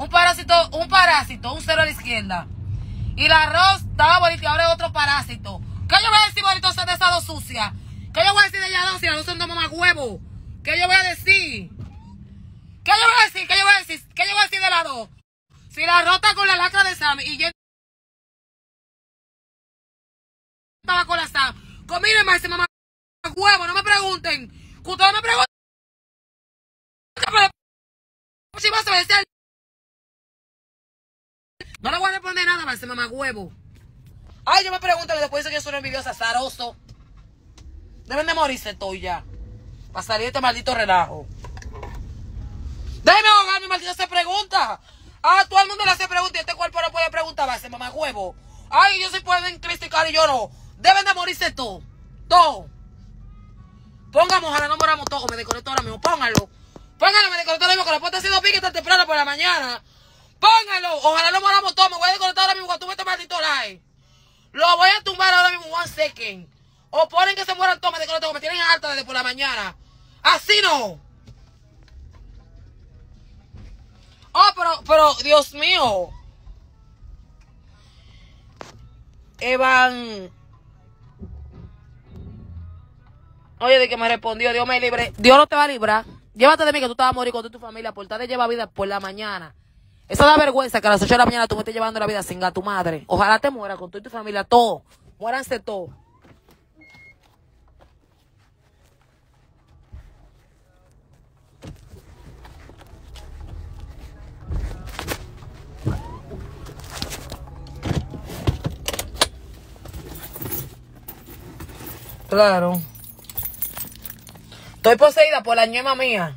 un cero a la izquierda. Y el arroz estaba bonito y ahora es otro parásito. ¿Qué yo voy a decir bonito de esas dos sucias? ¿Qué yo voy a decir de ellas dos si las dos son dos mamás huevo? ¿Qué yo voy a decir? ¿Qué yo voy a decir? ¿Qué yo voy a decir? ¿Qué yo voy a decir de las dos? Si la rota con la lacra de Sam y yo estaba con la Sam, conmigo más ese mamá huevo, no me pregunten. Que ustedes me pregunten, pero si vas a decir, no le voy a responder nada más ese mamá huevo. Ay, yo me pregunto que después dice que yo soy una envidiosa, azaroso. Deben de morirse todos ya. Para salir de este maldito relajo. Déjeme ahogar, mi maldita se pregunta. Ah, todo el mundo le hace preguntas y este cuerpo no puede preguntar, va a ser mamá huevo. Ay, ellos sí pueden criticar y yo no. Deben de morirse todos. Todos. Póngamos, ojalá no moramos todos. Me desconecto ahora mismo. Póngalo. Póngalo, me desconecto ahora mismo. Que la puerta ha sido pique tan temprano por la mañana. Póngalo. Ojalá no moramos todos. Me voy a desconectar ahora mismo cuando tú metes maldito live. Lo voy a tumbar ahora mismo, 1 second. O ponen que se mueran todos, me desconecto, me tienen harta desde por la mañana. Así no. Oh, pero, Dios mío. Evan. Oye, de que me respondió, Dios me libre. Dios no te va a librar. Llévate de mí que tú te vas a morir con toda tu familia por estar de llevar vida por la mañana. Eso da vergüenza que a las 8 de la mañana tú me estés llevando la vida sin a tu madre. Ojalá te mueras con toda tu familia, todo. Muéranse todos. Claro. Estoy poseída por la ñema mía.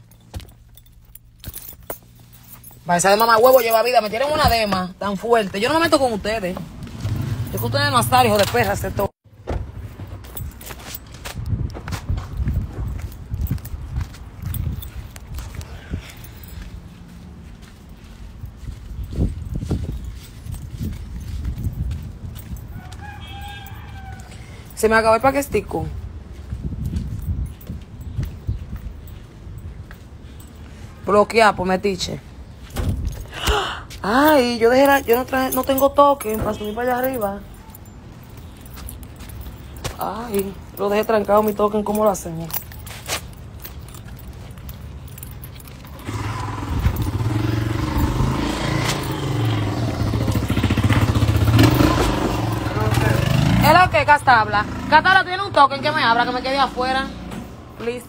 Esa de mamá huevo lleva vida. Me tienen una dema tan fuerte. Yo no me meto con ustedes. Es que ustedes no están, hijos de perra, se todo. Se me acabó el paquetico. Bloquear, pues metiche. Ay, yo no tengo toque para subir para allá arriba. Ay, lo dejé trancado mi token, ¿cómo lo hacemos? Es lo que Castabla. Castabla tiene un token que me abra, que me quede afuera. Please.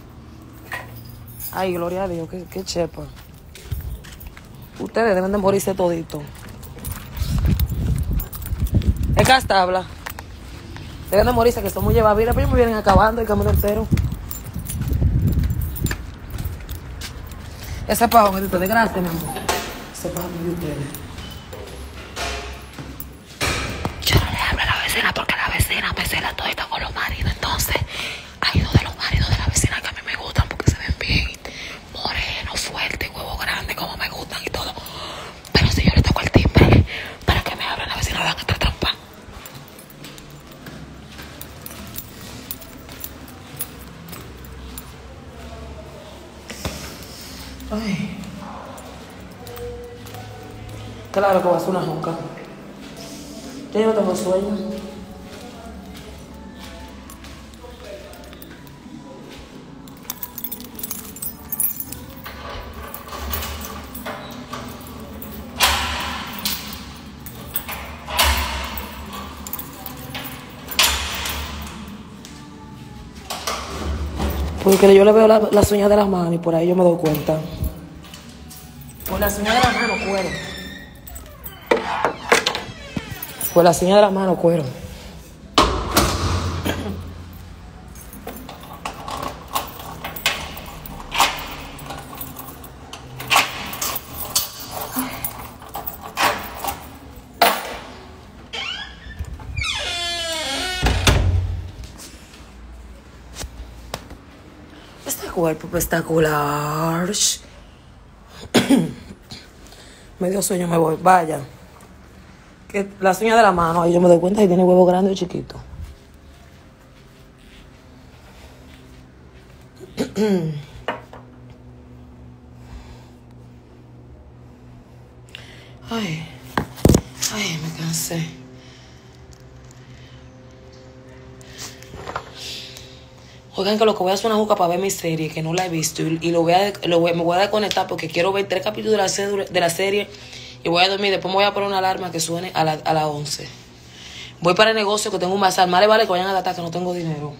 Ay, gloria a Dios, qué chepa. Ustedes deben de morirse todito. Es Castabla. Deben de morirse, que son muy llevavidas, pero ellos me vienen acabando el camino entero. Ese pago me dice, de gracia, mi amor. Ese pago me dio ustedes. Yo no le hablo a la vecina porque la vecina me cela todo esto con los maridos. Entonces, hay dos de los maridos de la vecina que a mí me gustan porque se ven bien morenos, fuertes, huevos grandes, como me gustan y todo. Pero si yo le toco el timbre para que me abran, la vecina van a estar trampa. Ay. Claro que va a ser una jonca. Yo no tengo sueño. Porque yo le veo las uñas de las manos y por ahí yo me doy cuenta. Por las uñas de las manos, cuero. Por las uñas de las manos, cuero. Este cuerpo espectacular. Me dio sueño, me voy. Vaya. Que las uñas de la mano, ahí yo me doy cuenta si tiene huevo grande o chiquito. Ay, ay, me cansé. Oigan, que lo que voy a hacer una juca para ver mi serie, que no la he visto. Y me voy a desconectar porque quiero ver 3 capítulos de la serie. Y voy a dormir. Después me voy a poner una alarma que suene a las 11. Voy para el negocio que tengo un bazar. Más le vale que vayan a gastar que no tengo dinero.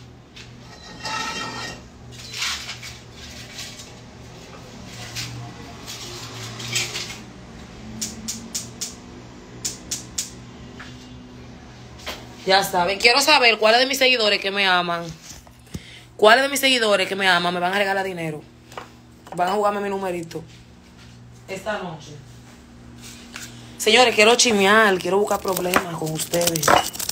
Ya saben. Quiero saber cuáles de mis seguidores que me aman. ¿Cuáles de mis seguidores que me aman me van a regalar dinero? Van a jugarme mi numerito esta noche. Señores, quiero chismear, quiero buscar problemas con ustedes.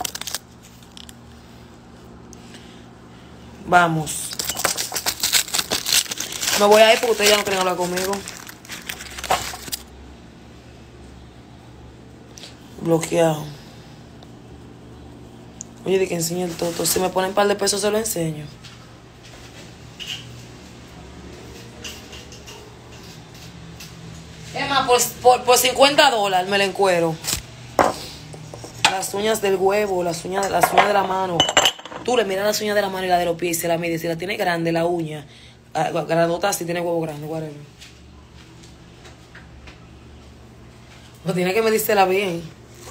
Vamos. Me voy a ir porque ustedes ya no quieren hablar conmigo. Bloqueado. Oye, de que enseñe el toto. Si me ponen un par de pesos, se lo enseño. Es más, por $50 me la encuero. Las uñas del huevo, las uñas de la mano. Tú le miras las uñas de la mano y la de los pies y se la mide. Si la tiene grande la uña, grandota, si tiene huevo grande, whatever. Pues tiene que medírsela bien.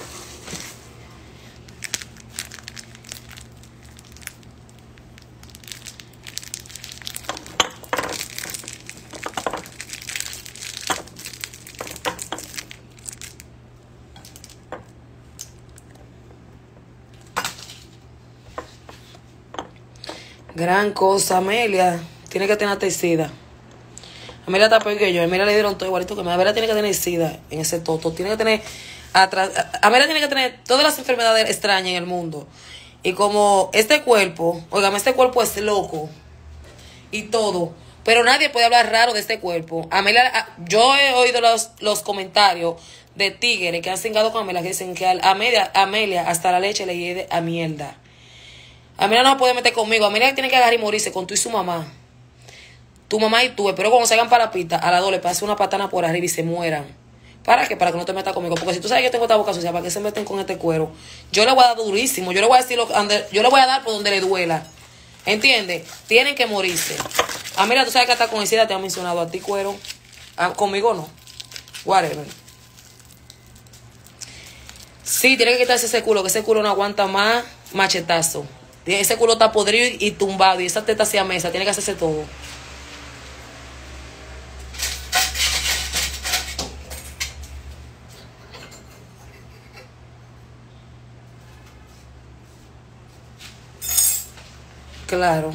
Gran cosa, Amelia. Tiene que tener sida. Amelia está peor que yo. Amelia le dieron todo igualito que me. Amelia tiene que tener sida en ese toto. Tiene que tener Amelia tiene que tener todas las enfermedades extrañas en el mundo. Y como este cuerpo, oigan, este cuerpo es loco y todo, pero nadie puede hablar raro de este cuerpo. Amelia, yo he oído los comentarios de tigres que han cingado con Amelia, que dicen que Amelia hasta la leche le hiede a mierda. Amelia no se puede meter conmigo. Amelia tiene que agarrar y morirse con tú y su mamá. Tu mamá y tú. Espero cuando salgan para la pista, a las 2 le pase una patana por arriba y se mueran. ¿Para qué? Para que no te metas conmigo. Porque si tú sabes que yo tengo esta boca sucia, ¿para qué se meten con este cuero? Yo le voy a dar durísimo. Yo le voy a decir yo le voy a dar por donde le duela. ¿Entiendes? Tienen que morirse. Amelia, tú sabes que hasta con SIDA te han mencionado a ti, cuero. Conmigo no. Whatever. Sí, tiene que quitarse ese culo, que ese culo no aguanta más machetazo. Ese culo está podrido y tumbado. Y esa teta hacia mesa. Tiene que hacerse todo. Claro.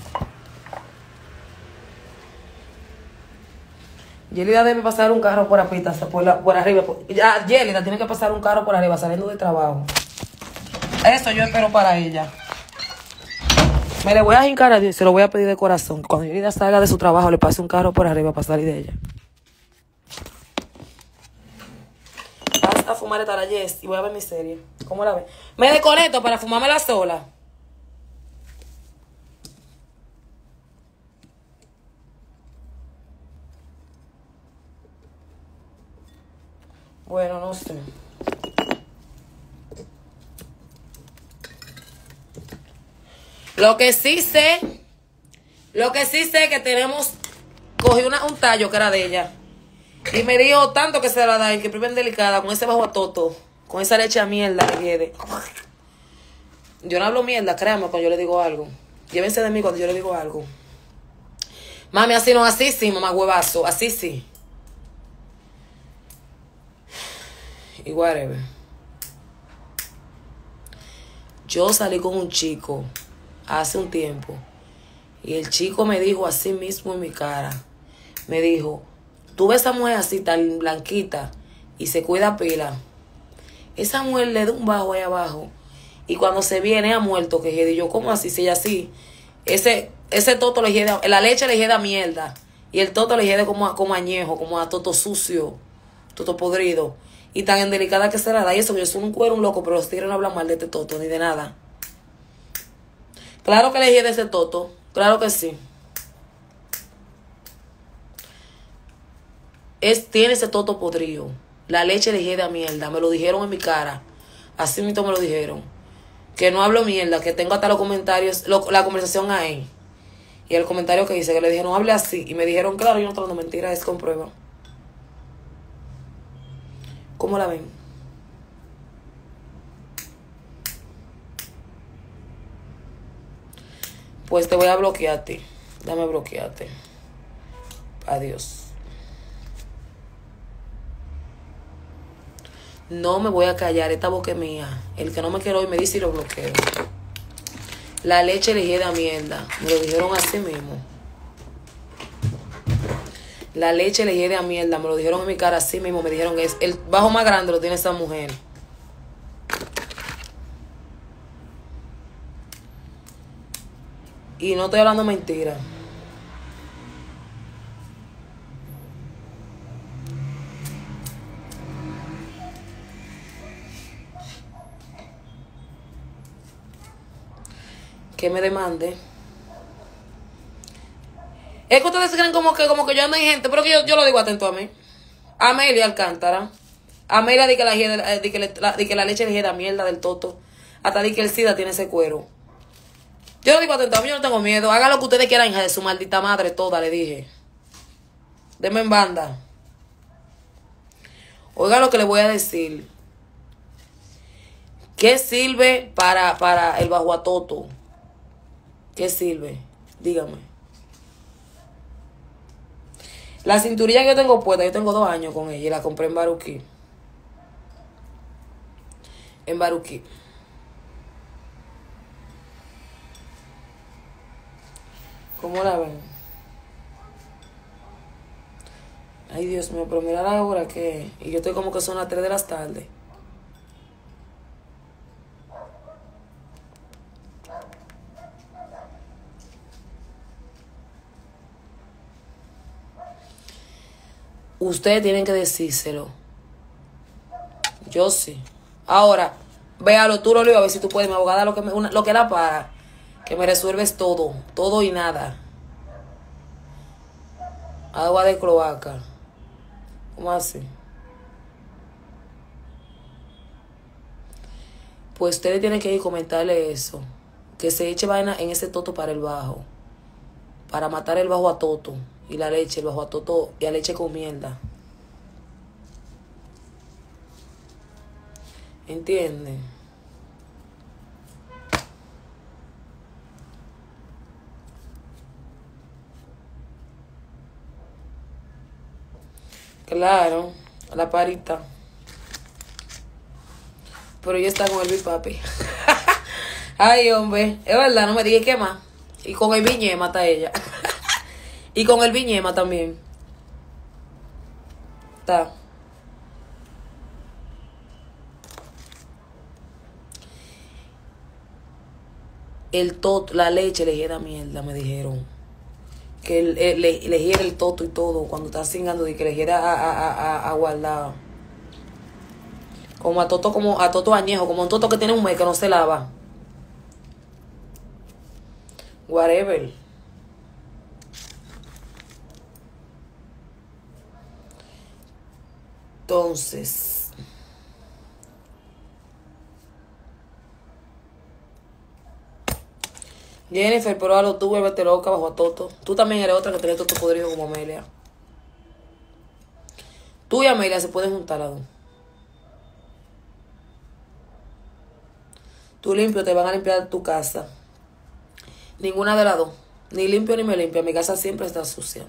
Yelida debe pasar un carro por la pista, por arriba. Yelida tiene que pasar un carro por arriba saliendo de trabajo. Eso yo espero para ella. Me le voy a hincar a Dios, se lo voy a pedir de corazón. Cuando Yelida salga de su trabajo, le pase un carro por arriba para salir de ella. Vas a fumar esta yes y voy a ver mi serie. ¿Cómo la ves? Me desconecto para fumármela sola. Bueno, no sé. Lo que sí sé es que tenemos, cogí un tallo que era de ella. Y me dijo tanto que se la da, que primero delicada, con ese bajo a toto, con esa leche a mierda que quede. Yo no hablo mierda, créanme cuando yo le digo algo. Llévense de mí cuando yo le digo algo. Mami, así no, así sí, mamá huevazo, así sí. Y whatever. Yo salí con un chico hace un tiempo y el chico me dijo así mismo en mi cara, me dijo, tú ves a esa mujer así tan blanquita y se cuida pila, esa mujer le da un bajo ahí abajo y cuando se viene ha muerto, que y yo, ¿cómo así? Si ella así, ese toto le hiede, la leche le hiede a mierda y el toto le hiede como añejo, como a toto sucio, toto podrido. Y tan indelicada que se la da. Y eso que yo soy un cuero, un loco, pero los tigres no hablan mal de este toto, ni de nada. Claro que le dije de ese toto. Claro que sí. Tiene ese toto podrido. La leche le da mierda. Me lo dijeron en mi cara. Así mismo me lo dijeron. Que no hablo mierda, que tengo hasta los comentarios, la conversación ahí. Y el comentario que hice, que le dije, no hable así. Y me dijeron, claro, yo no estoy hablando mentira, es con prueba. ¿Cómo la ven? Pues te voy a bloquearte. Dame bloquearte. Adiós. No me voy a callar, esta boca es mía. El que no me quiere hoy me dice y lo bloqueo. La leche le da mierda. Me lo dijeron así mismo. La leche le da mierda. Me lo dijeron en mi cara así mismo. Me dijeron que es el bajo más grande lo tiene esa mujer. Y no estoy hablando mentira. Que me demande. Es que ustedes creen como que yo ando en gente, pero que yo lo digo atento a mí. Amelia Alcántara. Amelia di que la leche le da mierda del toto. Hasta di que el SIDA tiene ese cuero. Yo lo digo atento a mí, yo no tengo miedo. Haga lo que ustedes quieran, hija de su maldita madre toda, le dije. Deme en banda. Oiga lo que le voy a decir. ¿Qué sirve para el bajo a toto? ¿Qué sirve? Dígame. La cinturilla que yo tengo puesta, yo tengo 2 años con ella y la compré en Baruquí. En Baruquí. ¿Cómo la ven? Ay, Dios mío, pero mira la hora que... Y yo estoy como que son las 3 de la tarde. Ustedes tienen que decírselo. Yo sí. Ahora, véalo tú, Lolio, a ver si tú puedes. Mi abogada lo que la para. Que me resuelves todo. Todo y nada. Agua de cloaca. ¿Cómo así? Pues ustedes tienen que ir y comentarle eso. Que se eche vaina en ese toto para el bajo. Para matar el bajo a toto. Y la leche, el bajo a toto y la leche con mierda. ¿Entienden? Claro, la parita. Pero ella está con el bipapi. Ay, hombre, es verdad, no me digas qué más. Y con el viñe mata a ella. Y con el viñema también. Está. El toto, la leche le hiera mierda, me dijeron. Que le hiera el toto y todo. Cuando está cingando, de que le hiera a guardar. Como a toto añejo, como un toto que tiene un mes que no se lava. Whatever. Entonces, Jennifer, pero ahora tú vuélvete loca bajo a toto. Tú también eres otra que tiene toto podrido como Amelia. Tú y Amelia se pueden juntar a dos. Tú limpio, te van a limpiar tu casa. Ninguna de las dos. Ni limpio ni me limpia. Mi casa siempre está sucia.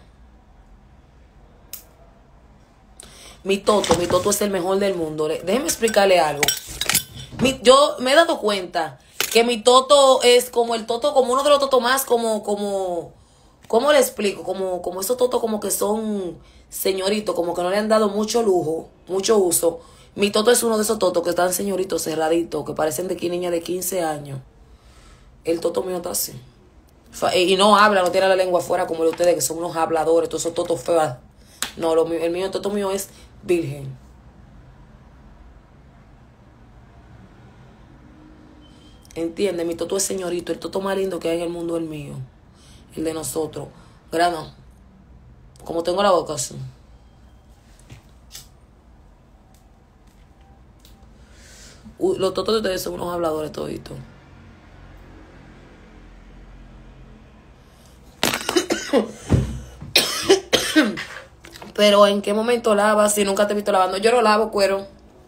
Mi toto es el mejor del mundo. Déjeme explicarle algo. Yo me he dado cuenta que mi toto es como el toto, como uno de los totos más, ¿cómo le explico? Como esos totos como que son señoritos, como que no le han dado mucho lujo, mucho uso. Mi toto es uno de esos totos que están señoritos, cerraditos, que parecen de niña de 15 años. El toto mío está así. Y no habla, no tiene la lengua afuera como el de ustedes, que son unos habladores, todos esos totos feos. No, el toto mío es virgen. ¿Entiendes? Mi toto es señorito. El toto más lindo que hay en el mundo es el mío. El de nosotros. Grano. Como tengo la boca así. Los totos de ustedes son unos habladores toditos. Pero ¿en qué momento lavas si nunca te he visto lavando? Yo no lavo cuero.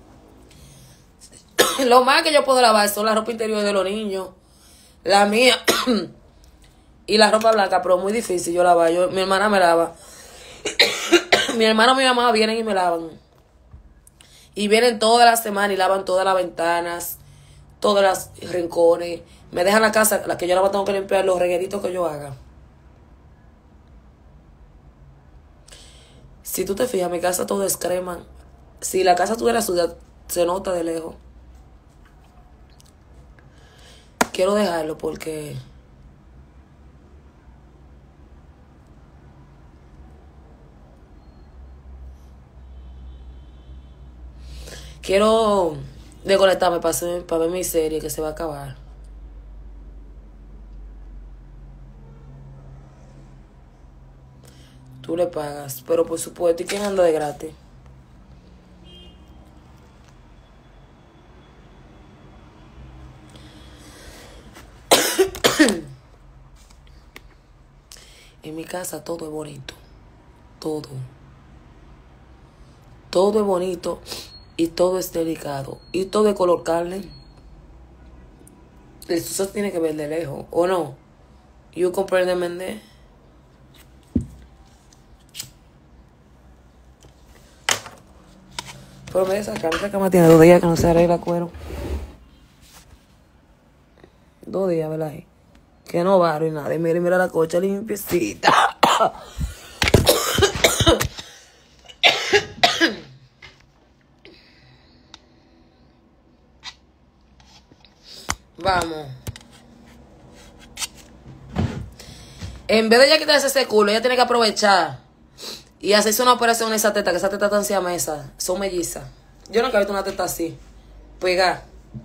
Lo más que yo puedo lavar son la ropa interior de los niños, la mía y la ropa blanca, pero muy difícil yo lavar. Mi hermana me lava. Mi hermano y mi mamá vienen y me lavan. Y vienen todas las semanas y lavan todas las ventanas, todas las rincones. Me dejan la casa, la que yo la tengo que limpiar, los regueritos que yo haga. Si tú te fijas, mi casa todo es crema. Si la casa tuviera sucia, se nota de lejos. Quiero dejarlo porque quiero desconectarme para ver mi serie que se va a acabar. Tú le pagas, pero por supuesto, ¿y quién anda de gratis? En mi casa todo es bonito. Todo. Todo es bonito y todo es delicado. Y todo es color carne. Eso se tiene que ver de lejos, ¿o no? ¿You comprendeme? Pero mira esa cama tiene 2 días que no se arregla cuero. 2 días, ¿verdad? Que no va y nada. Y mira la cocha limpiecita. Vamos. En vez de ya quitarse ese culo, ella tiene que aprovechar y hacerse una operación en esa teta, que esa teta tan siamesa. Son mellizas. Yo nunca he visto una teta así. Pega.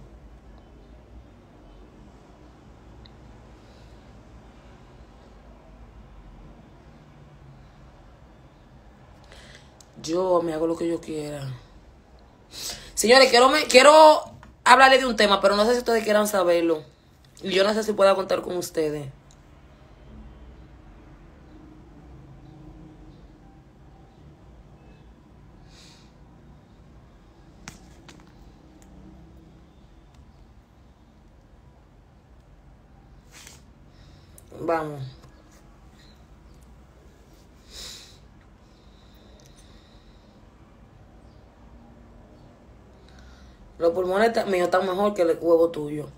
Yo me hago lo que yo quiera. Señores, quiero hablarles de un tema, pero no sé si ustedes quieran saberlo. Y yo no sé si pueda contar con ustedes. Vamos. Los pulmones míos están mejor que el huevo tuyo.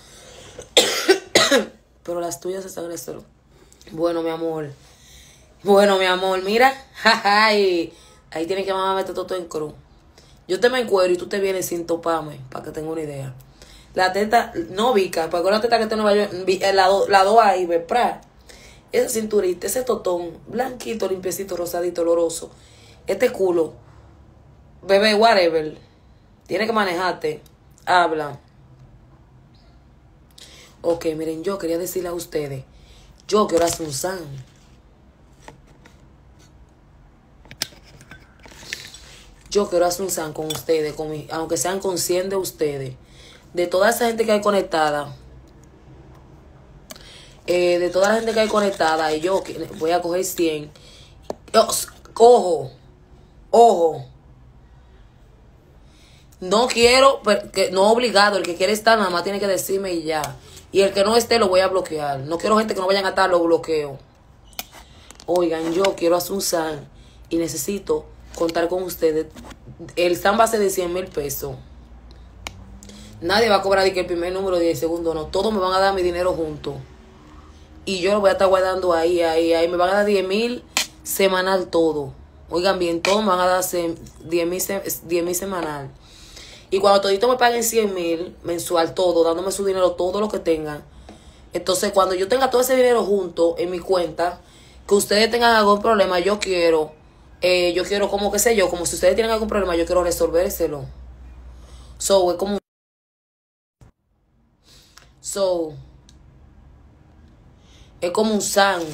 Pero las tuyas están en el. Bueno, mi amor. Mira. Ahí tienes que meter todo en cruz. Yo te me encuero y tú te vienes sin toparme, para que tenga una idea. La teta, no vica, porque una teta que te no vaya, la dos ahí, ¿verdad? Esa cinturita, ese totón, blanquito, limpiecito, rosadito, oloroso. Este culo, bebé, whatever. Tiene que manejarte. Habla. Ok, miren, yo quería decirle a ustedes, yo quiero hacer un san. Yo quiero hacer un san con ustedes, aunque sean conscientes ustedes. De toda esa gente que hay conectada. De toda la gente que hay conectada. Y yo voy a coger 100. Ojo. No quiero, no obligado. El que quiere estar nada más tiene que decirme y ya. Y el que no esté lo voy a bloquear. No quiero gente que no vayan a estar, lo bloqueo. Oigan, yo quiero hacer un san. Y necesito contar con ustedes. El san va a ser de 100,000 pesos. Nadie va a cobrar el primer número de 10 segundos, no. Todos me van a dar mi dinero junto. Y yo lo voy a estar guardando ahí. Me van a dar 10,000 semanal todo. Oigan bien, todos me van a dar 10,000 semanal. Y cuando todito me paguen 100,000 mensual, todo, dándome su dinero, todo lo que tengan. Entonces, cuando yo tenga todo ese dinero junto en mi cuenta, que ustedes tengan algún problema, yo quiero como que sé yo, como si ustedes tienen algún problema, yo quiero resolvérselo. So, es como un san.